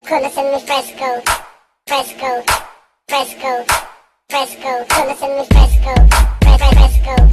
Conocen mi fresco, fresco, fresco, fresco. Conocen mi fresco, fresco.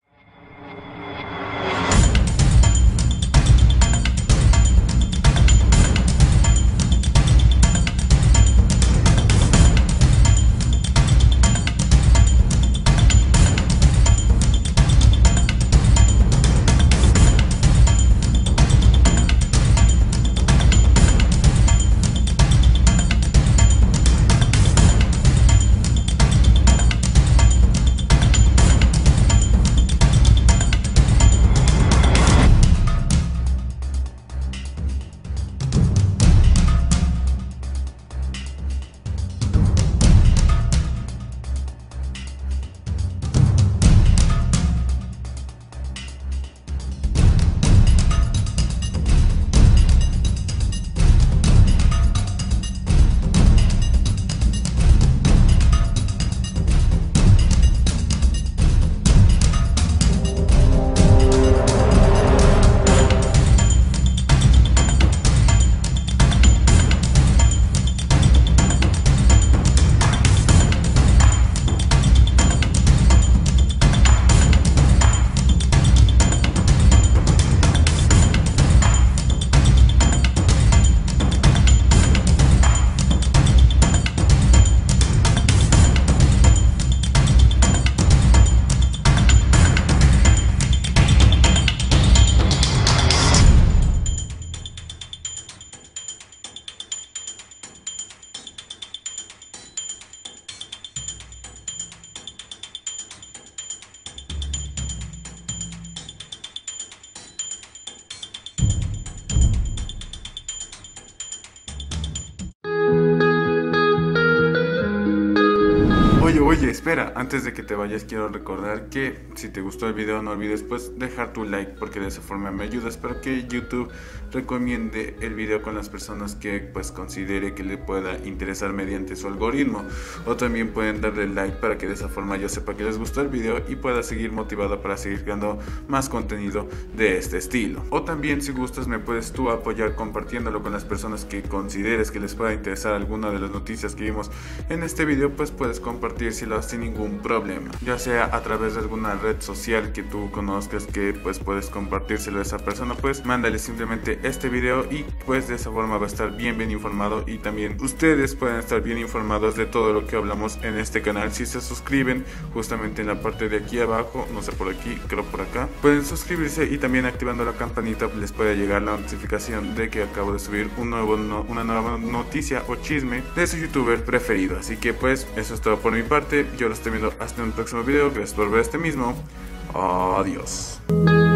Oye, espera, antes de que te vayas quiero recordar que si te gustó el video no olvides pues dejar tu like, porque de esa forma me ayudas para que YouTube recomiende el video con las personas que pues considere que le pueda interesar mediante su algoritmo. O también pueden darle like para que de esa forma yo sepa que les gustó el video y pueda seguir motivado para seguir creando más contenido de este estilo. O también si gustas me puedes tú apoyar compartiéndolo con las personas que consideres que les pueda interesar alguna de las noticias que vimos en este video, pues puedes compartírselo sin ningún problema, ya sea a través de alguna red social que tú conozcas que pues puedes compartírselo a esa persona, pues mándale simplemente este video y pues de esa forma va a estar bien informado, y también ustedes pueden estar bien informados de todo lo que hablamos en este canal si se suscriben justamente en la parte de aquí abajo, no sé, por aquí, creo por acá, pueden suscribirse y también activando la campanita les puede llegar la notificación de que acabo de subir una nueva noticia o chisme de su youtuber preferido. Así que pues eso es todo por mi parte, yo lo estoy viendo hasta un próximo video. Gracias por ver este mismo. Adiós.